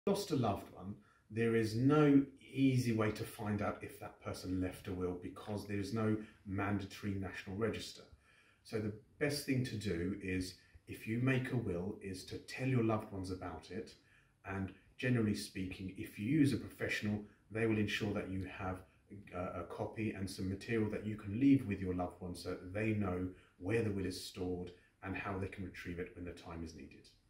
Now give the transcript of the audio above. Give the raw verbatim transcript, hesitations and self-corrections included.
Lost a loved one, there is no easy way to find out if that person left a will because there is no mandatory national register. So the best thing to do is, if you make a will, is to tell your loved ones about it, and generally speaking, if you use a professional, they will ensure that you have a, a copy and some material that you can leave with your loved ones so that they know where the will is stored and how they can retrieve it when the time is needed.